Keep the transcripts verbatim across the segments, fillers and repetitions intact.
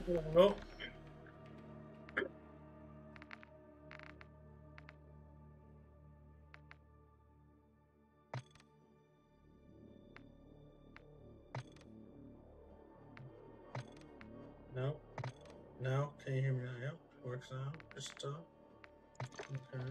No. No. No. Can you hear me now? Yep. Works now. Just stop. Okay.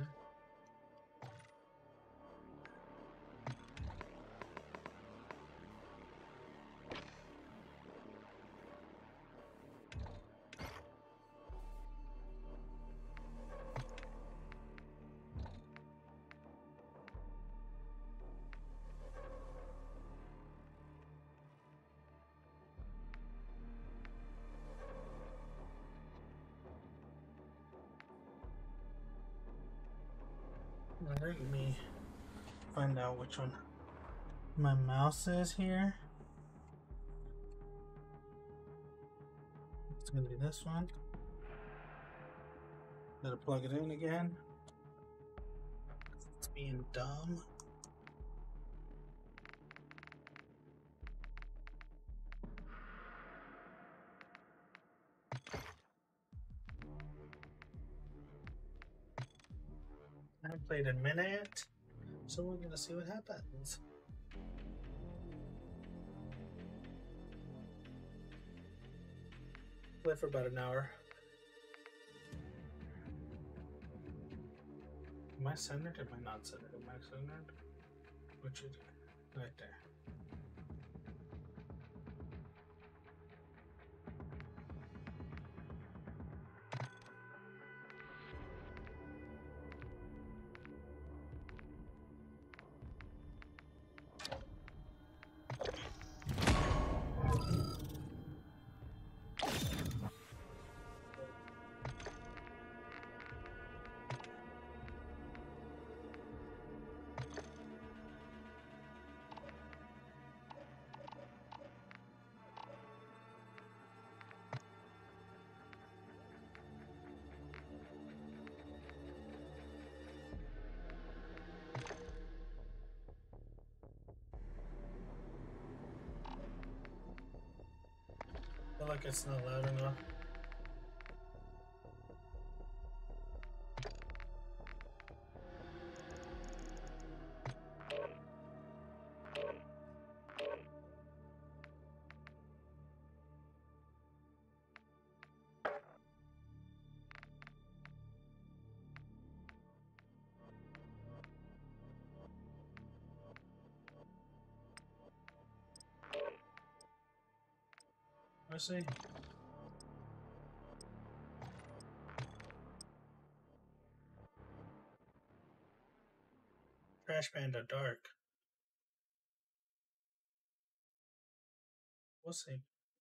Alright, let me find out which one my mouse is here. It's gonna be this one. Gotta plug it in again. It's being dumb. I haven't played a minute, so we're gonna see what happens. Play for about an hour. Am I centered? Am I not centered? Am I centered? Which is right there. I feel like it's not loud enough. I see. Trash Panda Dark. We'll see.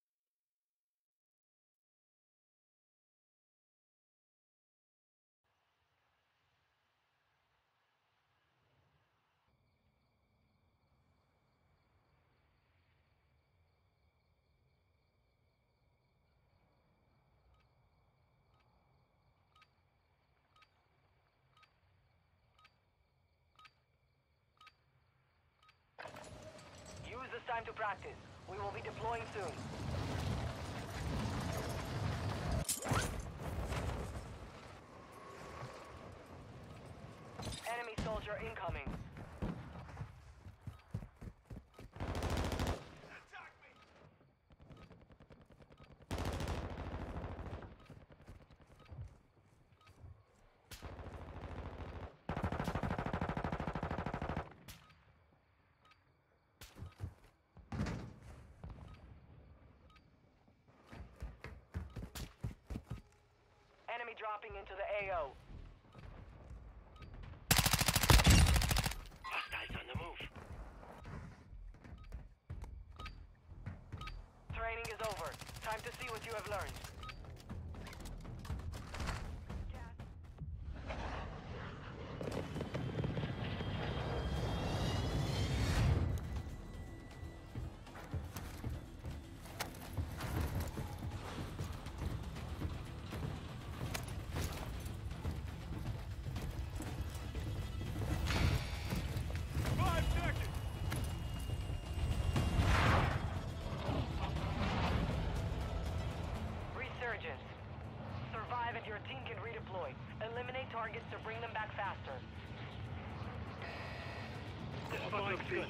Use this time to practice. We will be deploying soon. Enemy soldier incoming. Enemy dropping into the A O. Hostiles on the move. Training is over. Time to see what you have learned. Five seconds. targets to bring them back faster. This spot looks good.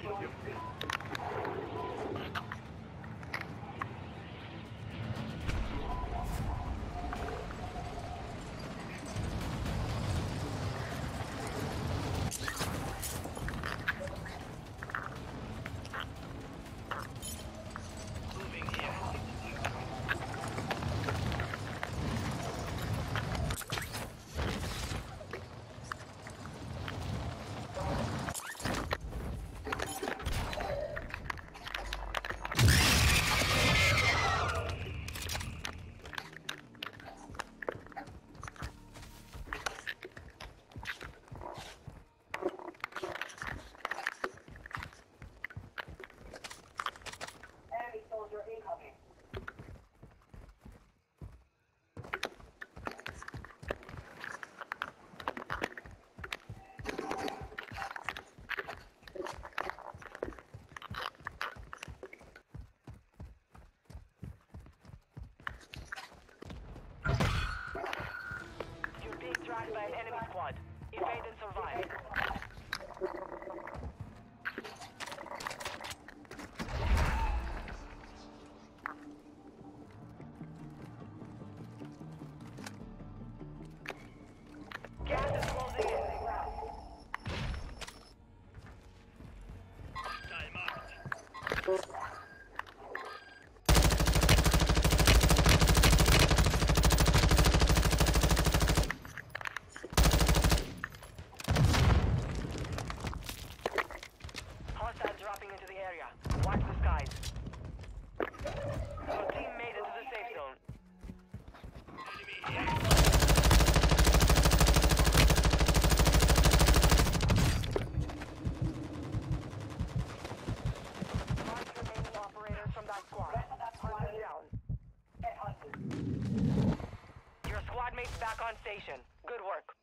Tracked by an enemy squad. Evade and survive. Gas is closing in. Time out. Dropping into the area. Watch the skies. Your team made it to the safe zone. Enemy here. Mark remaining operators from that squad. Hunt them down. Your squad mates back on station. Good work.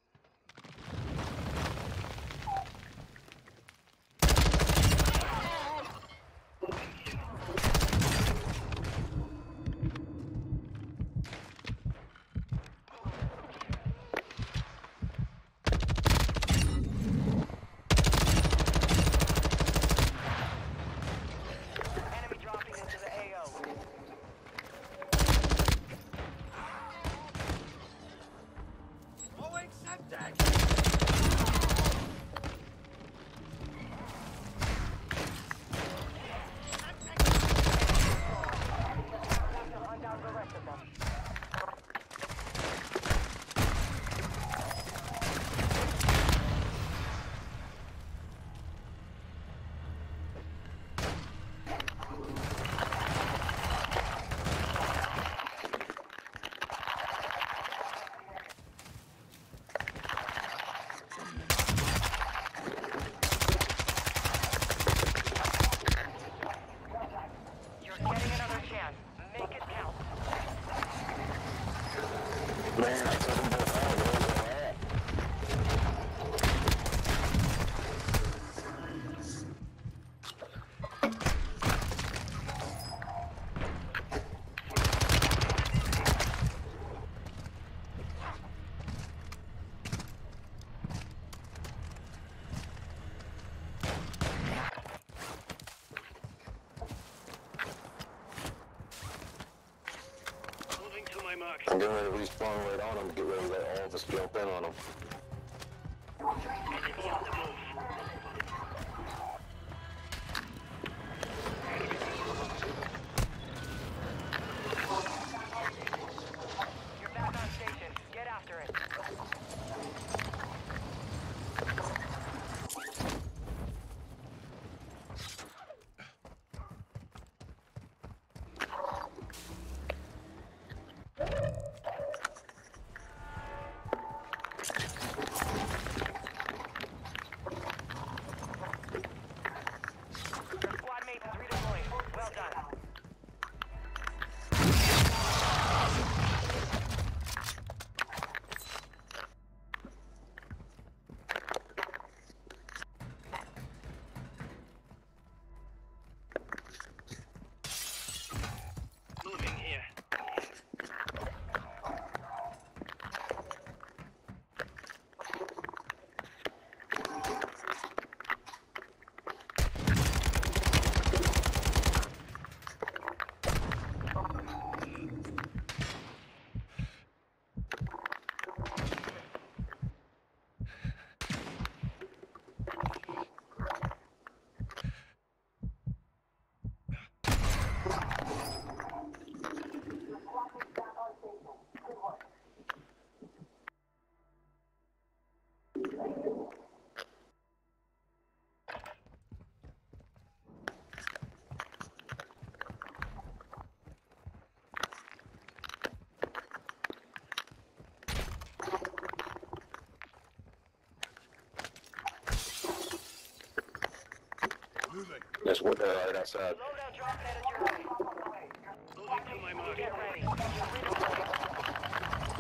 I'm getting ready to respawn right on them. Get ready to let all of us jump in on them. Enemy on the move. You're back on station. Get after it. There's wood there right outside. Loadout drop headed your way. Moving to my mark. Get ready. You're redeploying.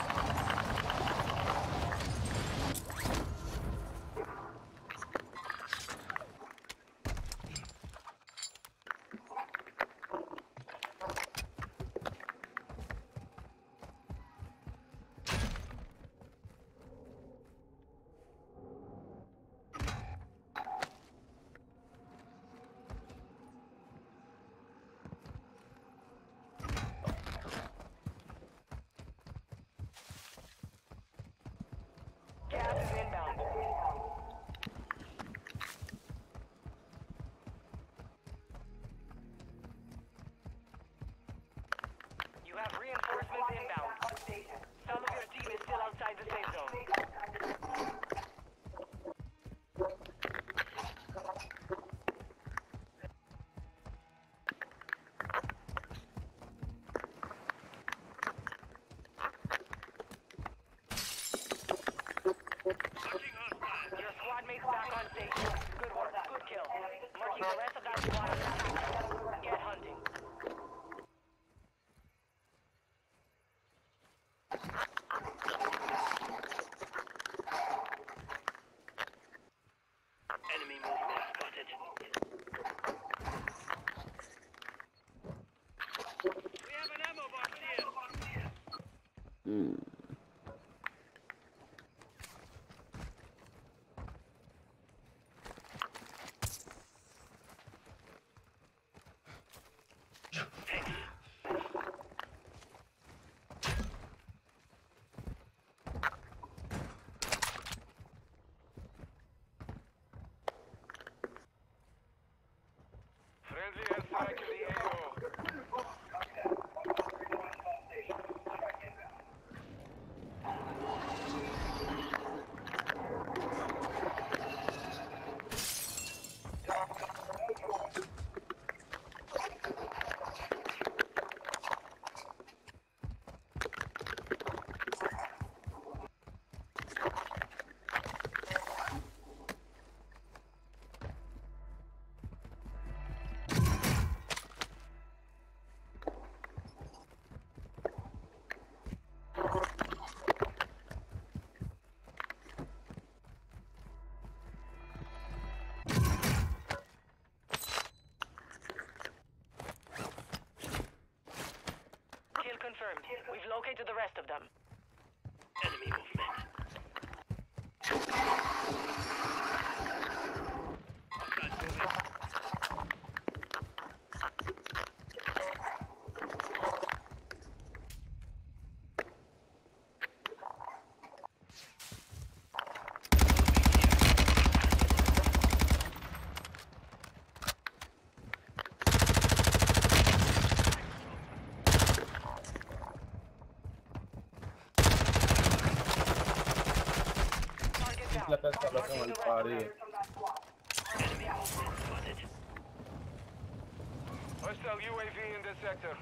Gas is inbound. You have reinforcements inbound. Some of your team is still outside the safe zone. Touching hostile. Your squad mates back on station. Good work. Good kill. Marking the rest of that squad as attacked. Get hunting. Enemy movement spotted. We have an ammo box here. Hmm. Friendly airstrike in the A O. Kill confirmed. We've located the rest of them. Enemy movement. Hostiles moving. Target down. La casa la con el party. Enemy movement spotted. Hostile U A V in this sector.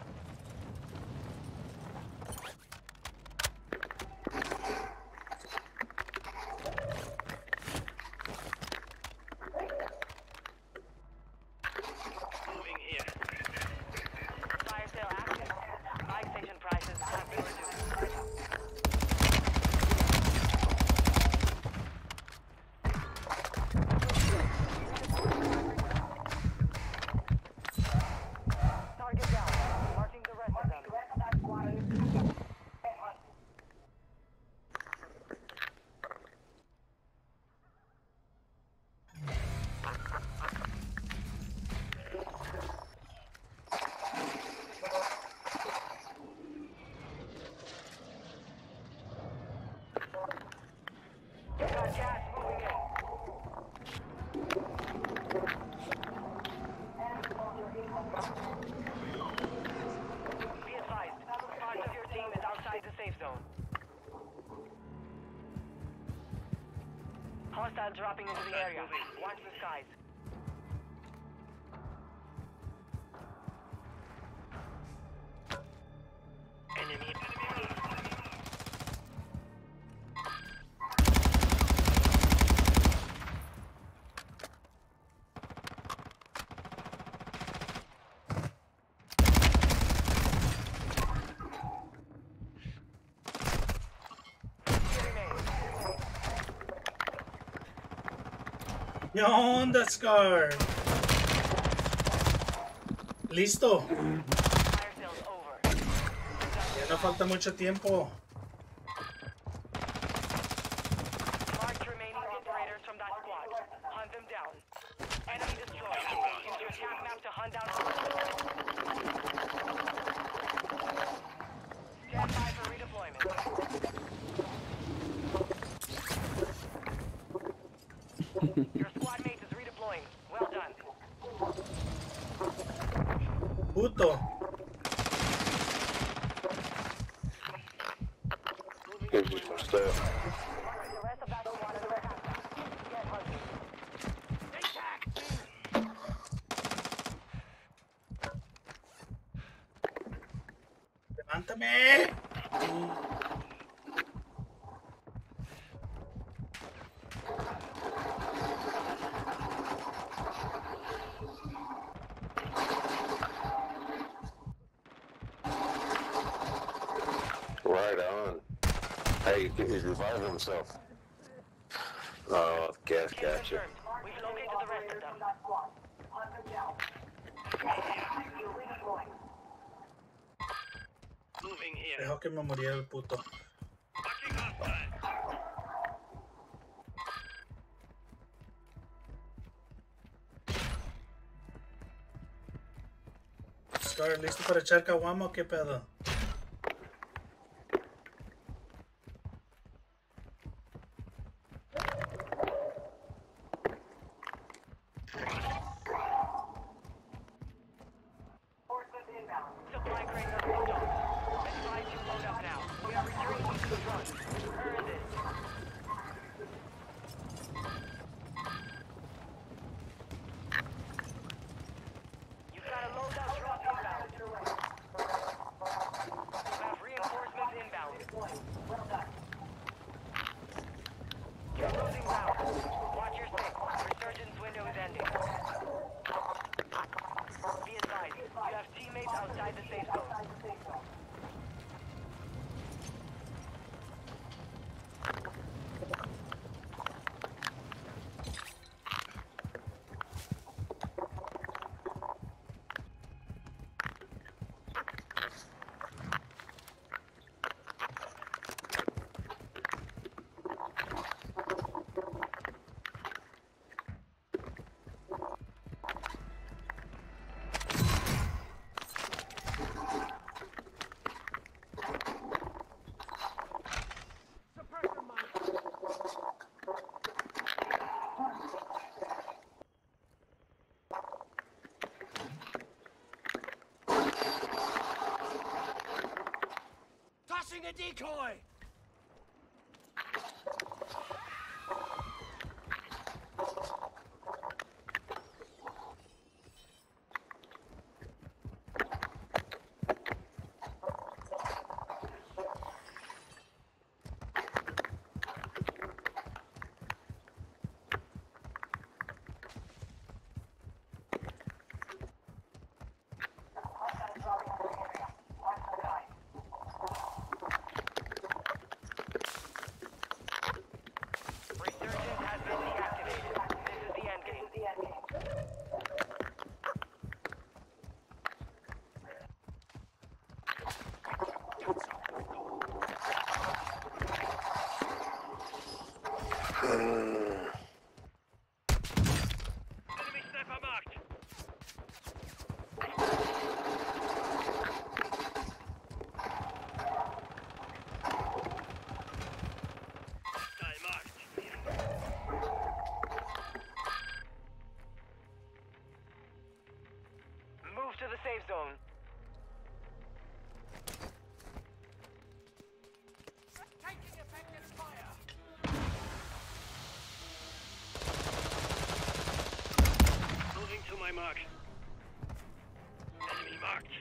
Moving here. Fire sale active. Buy station prices have been reduced. Target down. Marking the rest of them. Got gas moving in. Be advised, part of your team is outside the safe zone. Hostile dropping into the area. Watch the skies. Enemy. ¿Qué onda, Scar? Listo. Fire sales over. Ya no falta mucho tiempo. Mark remaining operators from that squad. Hunt them down. Enemy destroyed. Use your attack map to hunt down hostiles. Stand by for redeployment. Your squad mate is redeploying. Well done. Puto. Gives you some stuff. The rest of that squad is attack map. Get hunting. ¡Levántame! Right on. Hey, he's reviving himself. Oh, gas Kill gotcha. confirmed. We've located the rest of them. Moving here. Dejó que me muriera el puto. Fucking hostile. Scar, ¿listo para echar caguama o qué pedo? Supply crate number one. Advise you load up now. We are returning to the front. Earn this. You've got a loadout drop inbound. You have reinforcements inbound. Well done. You're losing ground. Watch your six. Resurgence window is ending. Be advised, you have teammates outside the safe zone. Tossing a decoy! Resurgence has been deactivated. This is the end game. Enemy sniper marked. Hostile marked. Move to the safe zone. Taking effective fire. Moving to my mark. Enemy marked.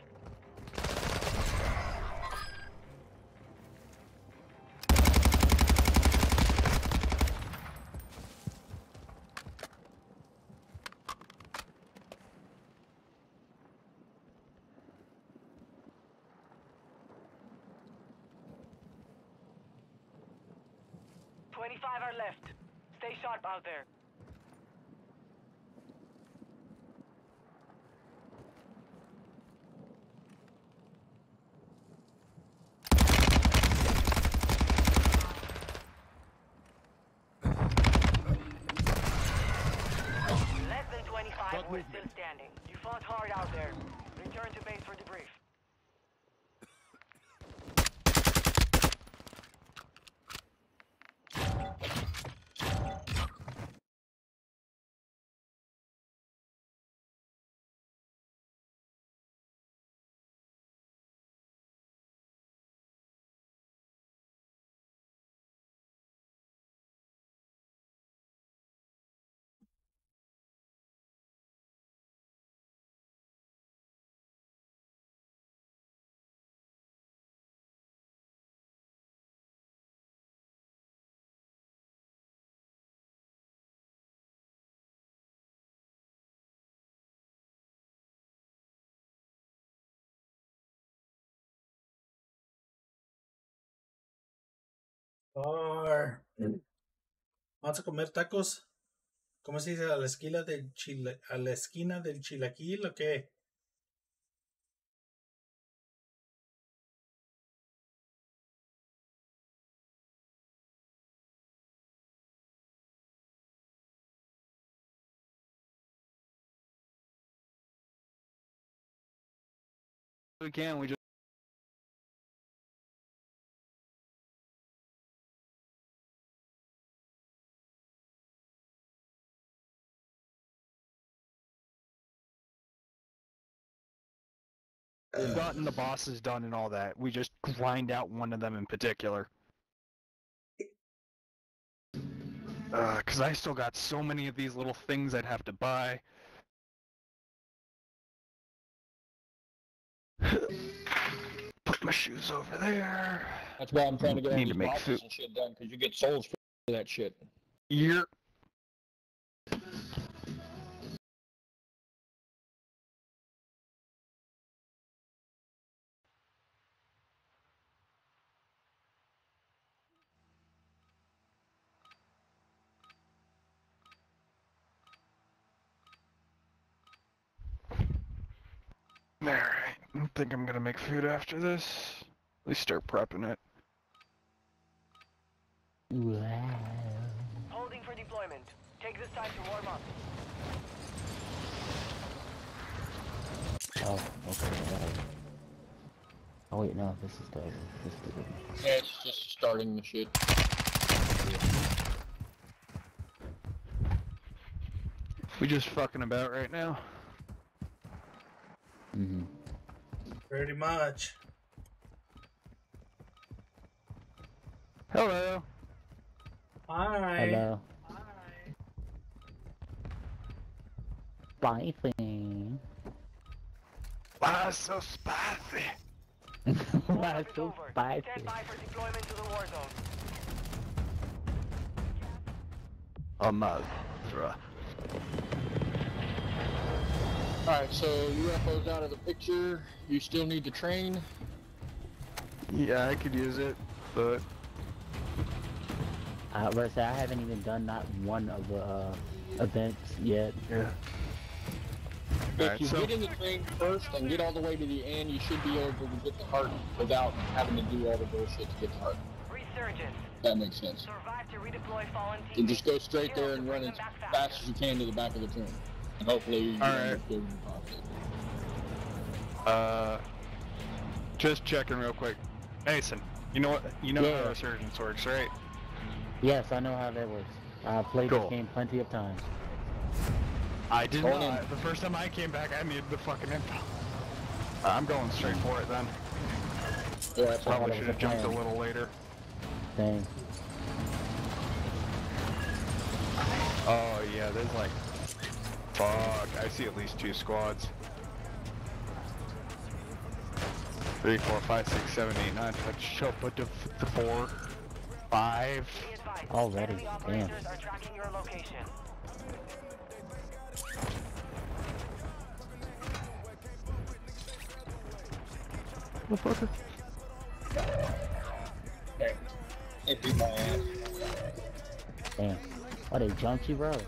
twenty-five are left. Stay sharp out there. standing. You fought hard out there. Return to base for debrief. Or, ¿vamos a comer tacos? ¿Cómo se dice? ¿A la esquina del chile, a la esquina del chilaquil o qué? We can, we just We've gotten the bosses done and all that. We just grind out one of them in particular. Uh, cause I still got so many of these little things I'd have to buy. Put my shoes over there. That's why I'm trying to get all Need these to make boxes food. and shit done, because you get souls for that shit. You're Alright, I think I'm gonna make food after this. At least start prepping it. Holding for deployment. Take this time to warm up. Oh, okay. Right. Oh wait, no, this is the this is the. Yeah, it's just starting the shit. We just fucking about right now. Mm-hmm. Pretty much. Hello. Hi. Hello. Spicy. Why so spicy? Why Warm-up is so over. spicy? Stand by for deployment to the war zone. A mother. Alright, so U F O's out of the picture. You still need to train. Yeah, I could use it, but I was gonna say I haven't even done not one of the uh, events yet. yeah. If Alright, you so- get in the train first and get all the way to the end, you should be able to get the heart without having to do all the bullshit to get the heart. Resurgence. That makes sense. Survive to redeploy fallen teammates. You just go straight there Heroes and to run bring as them back fast faster. as you can to the back of the train. And hopefully you All end right. up doing the positive. Uh, just checking real quick. Mason, you know what? You know Yeah. how Resurgence works, right? Yes, I know how that works. I've played Cool. this game plenty of times. I did Going not. in. The first time I came back, I needed the fucking info. I'm going straight for it then. Yeah, that's all. Probably that should was have the jumped a plan. little later. Thing. Oh yeah, there's like, fuck. I see at least two squads. Three, four, five, six, seven, eight, nine. Let's show put the, the four, five. Be advised, Already, enemy damn. operators are tracking your location. Motherfucker. Okay. It beat my ass. Damn. Oh, they jumped you, bro.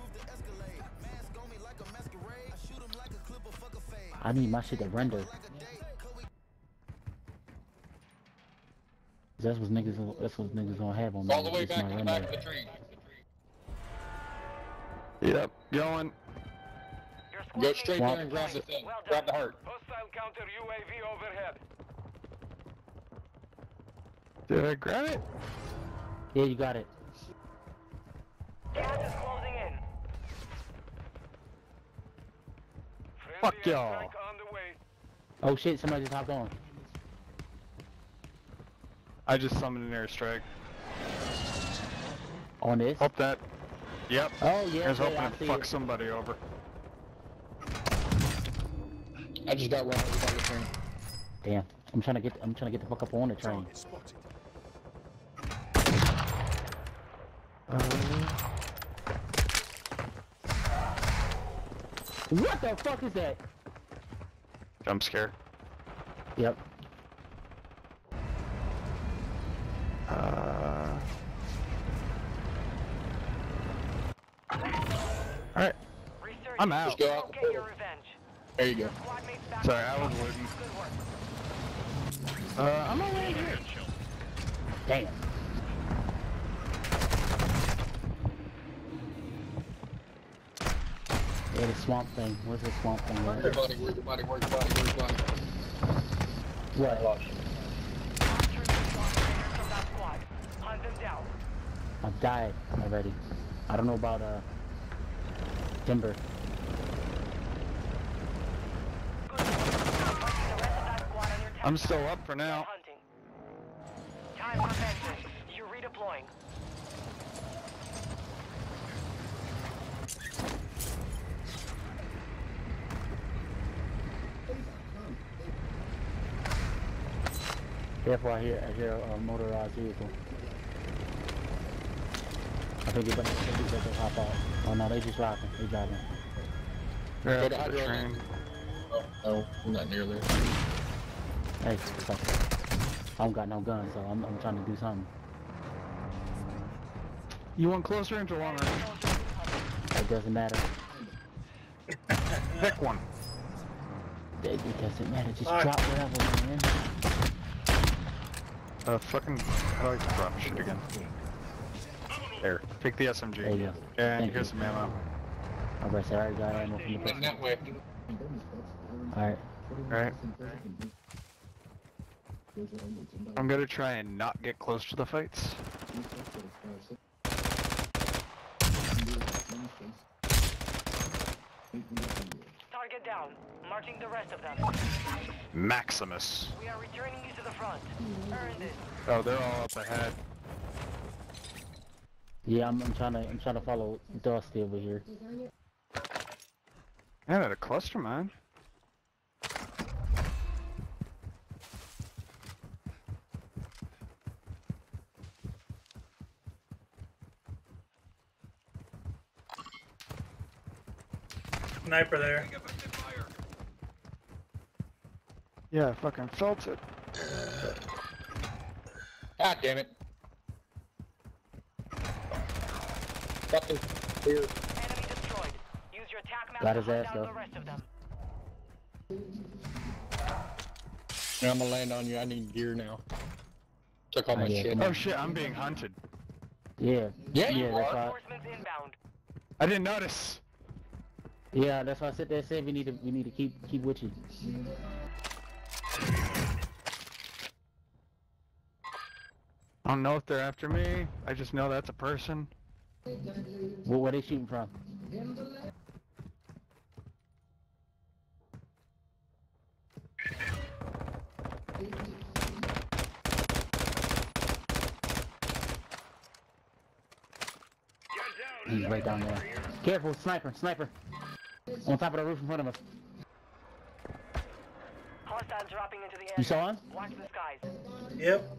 I need my shit to render. That's what niggas. That's what niggas gonna have on me. All the way It's back my to the render. back of the train. Yep, going. Your squad Go mates straight have there and grab the deployed. thing. Well Grab the done. heart. Hostile counter U A V overhead. Did I grab it? Yeah, you got it. Gas is closing in. Fuck Friendly y'all. airstrike on the way. Oh shit, somebody just hopped on. I just summoned an airstrike. On this? Hope that. Yep. Oh yeah, I was yeah, hoping I to see fuck it. somebody over. I just got run over by the train. Damn. I'm trying to get I'm trying to get the fuck up on the train. What the fuck is that? Jump scare. Yep. Uh. Alright. Resurgence. I'm out. Just go out the Get your portal. revenge. There you go. Your squad mates back Sorry, on I was track. looting. Good work. Uh, I'm gonna land here. Damn. Yeah, the swamp thing. Where's the swamp thing? Where's At? your body? Where's your body? Where's your body? Where's your body? What? Lost you. Capture the squad leaders from that squad. Hunt them down. I've died already. I don't know about uh timber. Good work. Marking the rest of that squad on your I'm test still map. up for Get now. hunting. Time for vengeance. You're redeploying. Therefore, I hear I hear a motorized vehicle. I think they better, I think they better hop out. Oh no, they just rocking. They driving. Grab Go to the hydro. train. Oh, no, we're not near there. Hey, fuck. I don't got no gun, so I'm I'm trying to do something. You want close range or long range? It doesn't matter. Pick one. It, it doesn't matter. Just Fuck. drop whatever, man. Uh, fucking. How do I like to drop shit again? There. Take the S M G. There you go. And Thank here's you. some ammo. I was say I already got ammo from the Heading that way. Alright. Alright. I'm gonna try and not get close to the fights. Target down. Marching the rest of them. Maximus. We are returning you to the front. Earn this. Oh, they're all up ahead. Yeah, I'm, I'm trying to I'm trying to follow Dusty over here. Man, at a cluster mine. Sniper there. Yeah, I fucking felt it. God damn it. Fucking here. Enemy destroyed. Use your attack map Got to his hunt ass, down though. the rest of them. Yeah, I'm gonna land on you. I need gear now. Took all my Oh, yeah, shit. come on. Oh shit, I'm being hunted. Yeah. Yeah, you yeah, that's are. why. Reinforcements inbound. I didn't notice. Yeah, that's why I sit there and said we need to we need to keep keep with you. I don't know if they're after me. I just know that's a person. Where, where they shooting from? He's right down there. Careful, sniper, sniper. On top of the roof in front of us. Hostiles dropping into the area. You saw him? Watch the skies. Yep.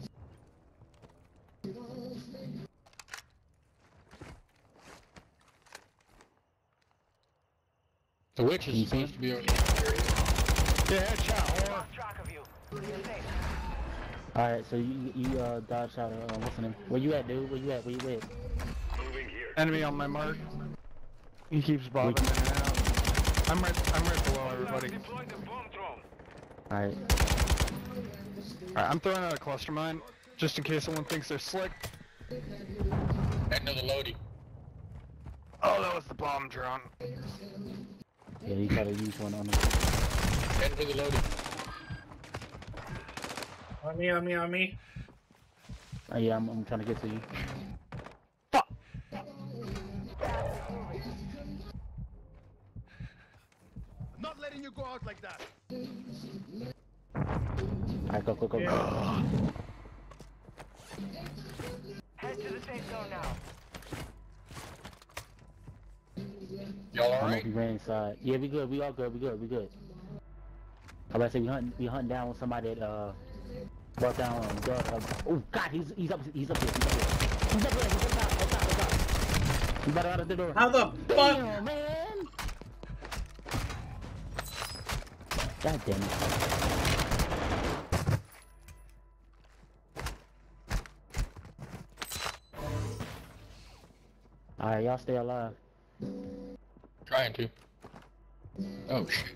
The witch You is see supposed to be over here. Yeah, headshot. Or Lost track of you. You're safe. Alright, so you you uh dodged out uh what's the name? Where you at, dude? Where you at? Where you at? enemy on my mark. He keeps bobbing in and out. I'm right. I'm right below everybody. Deploy the bomb drone. Alright. Alright, I'm throwing out a cluster mine just in case someone thinks they're slick. Another loading. Oh, that was the bomb drone. Yeah, he tried to use one on the. Head for the loading. On me, on me, on me. Oh, yeah, I'm, I'm trying to get to you. Fuck! Not letting you go out like that. Alright, go, go, go, go. Yeah. Head to the safe zone now. Y'all I don't know alright? if we ran inside. Yeah, we good. We all good. We good. We good. I about to say we hunting. We hunting down with somebody that uh brought down. Um, the, uh, oh God, he's he's up. He's up here. He's up here. He's up here. He's up top. Up top. Up top. He's about out of the door. How the fuck? Damn, man. God damn it. All right, y'all stay alive. Trying to. Oh shit.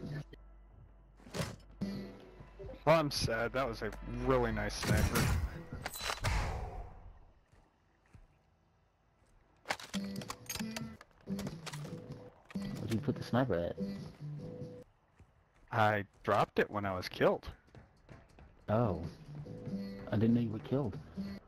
Well, I'm sad. That was a really nice sniper. Where'd you put the sniper at? I dropped it when I was killed. Oh. I didn't know you were killed.